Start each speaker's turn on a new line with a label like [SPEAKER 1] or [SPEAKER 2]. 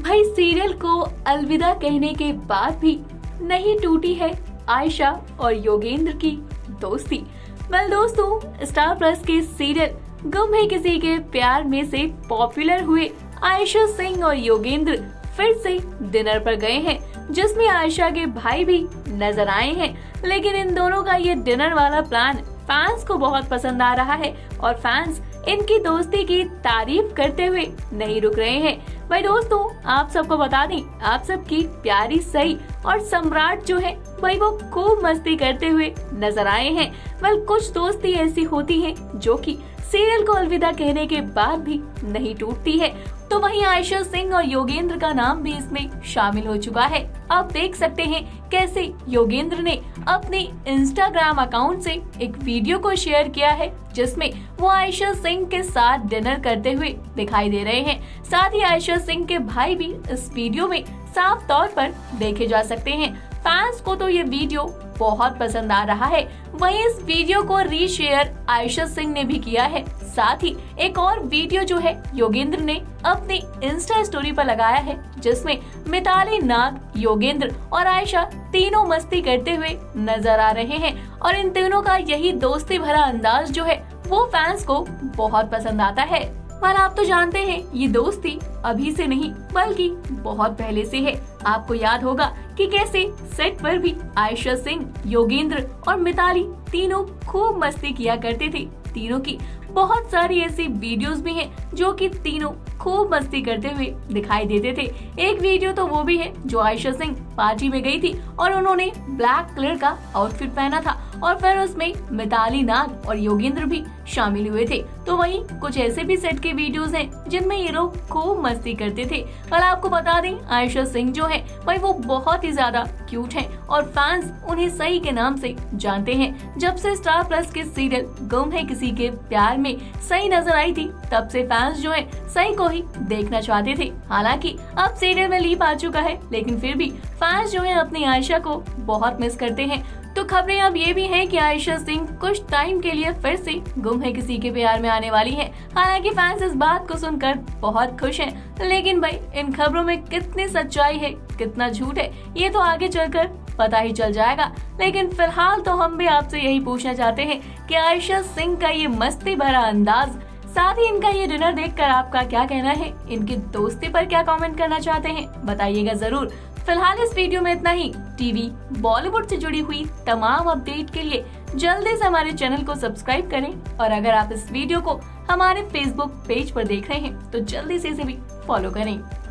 [SPEAKER 1] भाई सीरियल को अलविदा कहने के बाद भी नहीं टूटी है आयशा और योगेंद्र की दोस्ती। वेल दोस्तों, स्टार प्लस के सीरियल गुम है किसी के प्यार में से पॉपुलर हुए आयशा सिंह और योगेंद्र फिर से डिनर पर गए हैं, जिसमें आयशा के भाई भी नजर आए हैं। लेकिन इन दोनों का ये डिनर वाला प्लान फैंस को बहुत पसंद आ रहा है और फैंस इनकी दोस्ती की तारीफ करते हुए नहीं रुक रहे हैं। भाई दोस्तों, आप सबको बता दें, आप सबकी प्यारी सई और सम्राट जो है भाई वो खूब मस्ती करते हुए नजर आए हैं। वेल, कुछ दोस्ती ऐसी होती है जो कि सीरियल को अलविदा कहने के बाद भी नहीं टूटती है, तो वहीं आयशा सिंह और योगेंद्र का नाम भी इसमें शामिल हो चुका है। आप देख सकते हैं कैसे योगेंद्र ने अपने इंस्टाग्राम अकाउंट से एक वीडियो को शेयर किया है, जिसमें वो आयशा सिंह के साथ डिनर करते हुए दिखाई दे रहे हैं। साथ ही आयशा सिंह के भाई भी इस वीडियो में साफ तौर पर देखे जा सकते हैं। फैंस को तो ये वीडियो बहुत पसंद आ रहा है। वहीं इस वीडियो को रीशेयर आयशा सिंह ने भी किया है। साथ ही एक और वीडियो जो है योगेंद्र ने अपने इंस्टा स्टोरी पर लगाया है, जिसमें मिताली, नाग, योगेंद्र और आयशा तीनों मस्ती करते हुए नजर आ रहे हैं। और इन तीनों का यही दोस्ती भरा अंदाज जो है वो फैंस को बहुत पसंद आता है। पर आप तो जानते हैं ये दोस्ती अभी से नहीं बल्कि बहुत पहले से है। आपको याद होगा कि कैसे सेट पर भी आयशा सिंह, योगेंद्र और मिताली तीनों खूब मस्ती किया करते थे। तीनों की बहुत सारी ऐसी वीडियोस भी हैं जो कि तीनों खूब मस्ती करते हुए दिखाई देते थे। एक वीडियो तो वो भी है जो आयशा सिंह पार्टी में गई थी और उन्होंने ब्लैक कलर का आउटफिट पहना था और फिर उसमें मिताली, नाग और योगेंद्र भी शामिल हुए थे। तो वहीं कुछ ऐसे भी सेट के वीडियोस हैं जिनमें ये लोग खूब मस्ती करते थे। और आपको बता दें, आयशा सिंह जो है भाई वो बहुत ही ज्यादा क्यूट हैं और फैंस उन्हें सई के नाम से जानते हैं। जब से स्टार प्लस के सीरियल गुम है किसी के प्यार में सई नजर आई थी, तब से फैंस जो है सई को ही देखना चाहते थे। हालांकि अब सीरियल में लीप आ चुका है, लेकिन फिर भी फैंस जो है अपनी आयशा को बहुत मिस करते हैं। तो खबरें अब ये भी हैं कि आयशा सिंह कुछ टाइम के लिए फिर से गुम है किसी के प्यार में आने वाली है। हालांकि फैंस इस बात को सुनकर बहुत खुश हैं, लेकिन भाई इन खबरों में कितनी सच्चाई है, कितना झूठ है, ये तो आगे चलकर पता ही चल जाएगा। लेकिन फिलहाल तो हम भी आपसे यही पूछना चाहते हैं कि आयशा सिंह का ये मस्ती भरा अंदाज, साथ ही इनका ये डिनर देखकर आपका क्या कहना है? इनकी दोस्ती पर क्या कमेंट करना चाहते हैं? बताइएगा जरूर। फिलहाल इस वीडियो में इतना ही। टीवी बॉलीवुड से जुड़ी हुई तमाम अपडेट के लिए जल्दी से हमारे चैनल को सब्सक्राइब करें और अगर आप इस वीडियो को हमारे फेसबुक पेज पर देख रहे हैं तो जल्दी से इसे भी फॉलो करें।